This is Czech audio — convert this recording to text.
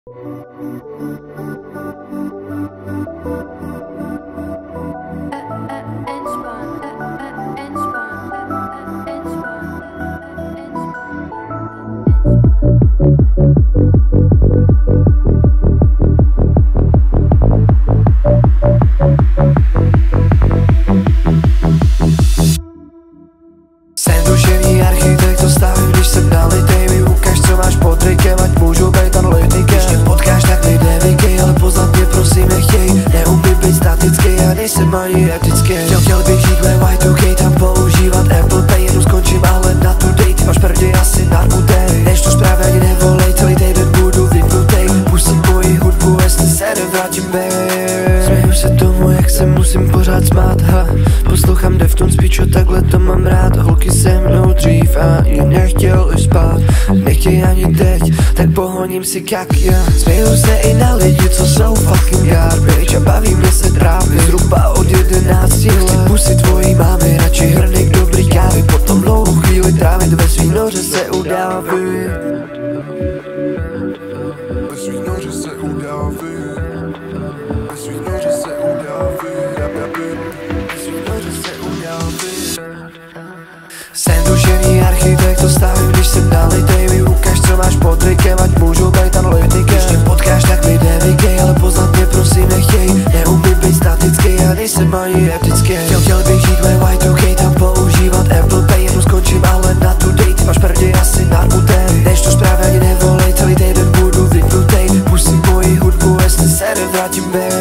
Jsem duševní architekt, to stavím, když jsem nalitej. Mi ukaž, co máš pod rykem, ať můžu být analytikem. Když mě potkáš, tak mi nevykej, ale poznat mě prosím nechtěj. Neumím být statický, já nejsem ani etický. Chtěl bych žít ve Y2K, tam používat Apple Pay. Jenom skončím, ale na tu date máš prdě asi narmutej. Než to správně ani nevolej, celý týden budu vypnutej. Pustím moji hudbu, jestli se nevrátím, babe. Směju se tomu, jak se musím pořád smát, ha. Poslouchám Deftones, pičo, takhle to mám rád. Holky se mnou dřív a ani nechtěl už spát. Nechtěj ani teď, tak pohoním si kaky. Směju se i na lidi, co jsou fucking garbage. A baví mě se trávit zhruba od 11 let. Chci pusy tvojí mámy, radši hrnek dobrý kávy. Potom dlouhou chvíli trávit ve svý noře se udávit. Ve svý noře se udávit. Ve svý noře se udávit. Ve svý noře se udávit. Jsem duševní architekt, to stavím, když jsem nalitej. Mi ukaž, co máš pod rykem, ať můžu být analytikem. Když mě potkáš, tak mi nevykej, ale poznat mě prosím nechtěj. Neumím být statický, já nejsem ani etický. Chtěl bych žít ve Y2K, tam používat Apple Pay. Jenom skončím, ale na tu date máš prdě asi narmutej. Než to správně ani nevolej, celý týden budu vypnutej. Pustím moji hudbu, jestli se nevrátím, babe.